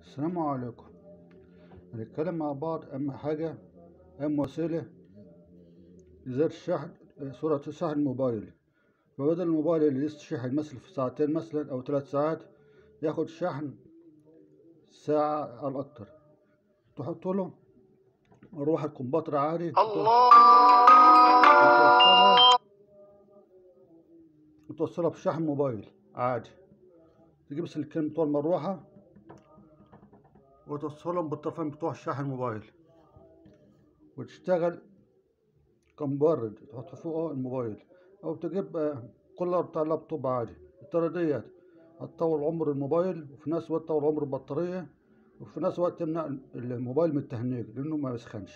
السلام عليكم. هنتكلم مع بعض أهم حاجة، أهم وسيلة لزر الشحن، سرعة شحن الموبايل. فبدل الموبايل اللي يشحن مثلا في ساعتين مثلا أو 3 ساعات، ياخد شحن ساعة أو أكتر. تحط له مروحة كمبيوتر عادي وتوصلها بشحن موبايل عادي. تجيب سلكين بتوع المروحة وتوصلهم بالطرفين بتوع الشاحن موبايل، وتشتغل كمبرد تحط فوقه الموبايل، او تجيب كولر بتاع اللابتوب عادي. الطريقة ديت هتطول عمر الموبايل، وفي نفس الوقت تطول عمر البطارية، وفي نفس الوقت تمنع الموبايل من التهنيج لانه ما يسخنش.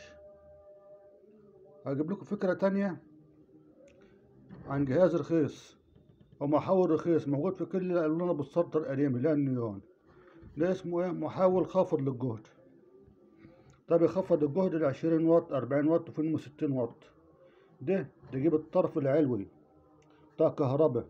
هجيب لكم فكرة تانية عن جهاز رخيص او محول رخيص موجود في كل الالوان بالسطر القديم اللي هي النيون. ده اسمه محول خافض للجهد. ده بيخفض الجهد ل20 واط 40 واط وفي منه 60 واط. ده تجيب الطرف العلوي بتاع كهرباء،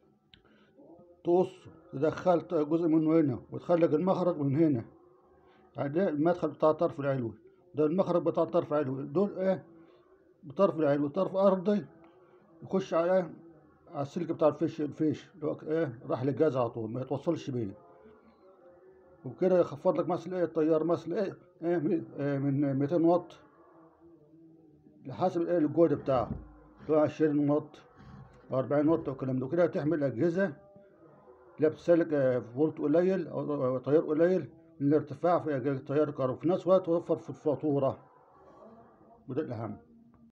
تقص تدخلت جزء منه هنا وتخرج المخرج من هنا. يعني ده المدخل بتاع الطرف العلوي، ده المخرج بتاع الطرف العلوي. دول بطرف العلوي طرف ارضي يخش على السلك بتاع الفيش اللي هو راح للجهاز على طول، ما يتوصلش بيه. وبكده يخفض لك مثلا التيار مثلا من 200 واط لحسب الجهد بتاعه، اللي هو 20 واط 40 واط والكلام ده. وكده هتحمل اجهزه لا بتستهلك فولت قليل او تيار قليل من الارتفاع في تيار الكهرباء، في نفس الوقت توفر في الفاتوره، وده الاهم.